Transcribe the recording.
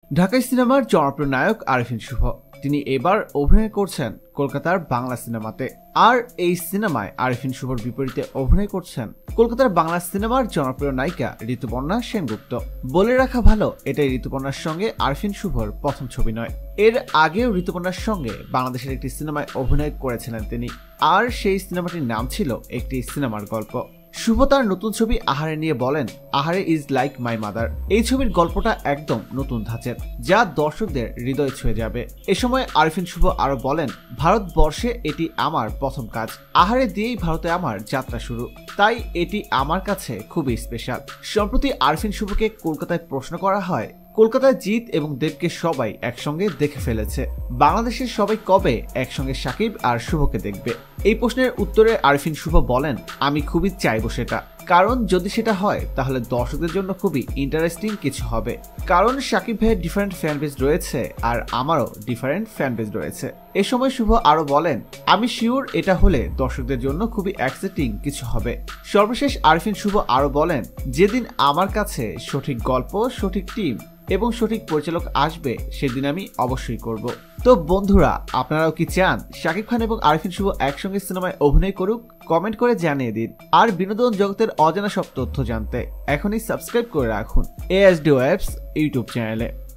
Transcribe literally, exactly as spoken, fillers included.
ঢাকাই সিনেমার জনপ্রিয় নায়ক আরিফিন শুভ তিনি এবার অভিনয় করছেন কলকাতার বাংলা সিনেমাতে। আর এই সিনেমায় আরিফিন শুভর বিপরীতে অভিনয় করছেন কলকাতার বাংলা সিনেমার জনপ্রিয় নায়িকা ঋতুপর্ণা সেনগুপ্ত। বলে রাখা ভালো, এটাই ঋতুপর্ণার সঙ্গে আরিফিন শুভর প্রথম ছবি নয়। এর আগেও ঋতুপর্ণার সঙ্গে বাংলাদেশের একটি সিনেমায় অভিনয় করেছিলেন তিনি, আর সেই সিনেমাটির নাম ছিল একটি সিনেমার গল্প। শুভ তার নতুন ছবি আহারে নিয়ে বলেন, আহারে ইজ লাইক মাই মাদার। এই ছবির গল্পটা একদম নতুন ধাঁচের, যা দর্শকদের হৃদয় ছুঁয়ে যাবে। এ সময় আরিফিন শুভ আরো বলেন, ভারতবর্ষে এটি আমার প্রথম কাজ। আহারে দিয়েই ভারতে আমার যাত্রা শুরু, তাই এটি আমার কাছে খুবই স্পেশাল। সম্প্রতি আরিফিন শুভকে কলকাতায় প্রশ্ন করা হয়, কলকাতায় জিৎ এবং দেবকে সবাই একসঙ্গে দেখে ফেলেছে, বাংলাদেশের সবাই কবে একসঙ্গে শাকিব আর শুভকে দেখবে? এই প্রশ্নের উত্তরে আরিফিন শুভ বলেন, আমি খুবই চাইবো সেটা, কারণ যদি সেটা হয় তাহলে দর্শকদের জন্য খুবই ইন্টারেস্টিং কিছু হবে। কারণ শাকিব ভাইয়ের ডিফারেন্ট ফ্যান বেজ রয়েছে আর আমারও ডিফারেন্ট ফ্যান বেজ রয়েছে। এ সময় শুভ আরো বলেন, আমি শিওর এটা হলে দর্শকদের জন্য খুবই এক্সাইটিং কিছু হবে। সর্বশেষ আরিফিন শুভ আরো বলেন, যেদিন আমার কাছে সঠিক গল্প, সঠিক টিম এবং সঠিক পরিচালক আসবে সেদিন আমি অবশ্যই করব। তো বন্ধুরা, আপনারাও কি চান শাকিব খান এবং আরিফিন শুভ একসঙ্গে সিনেমায় অভিনয় করুক? কমেন্ট করে জানিয়ে দিন। আর বিনোদন জগতের অজানা সব তথ্য জানতে এখনই সাবস্ক্রাইব করে রাখুন এএসডি ওয়েবস ইউটিউব চ্যানেলে।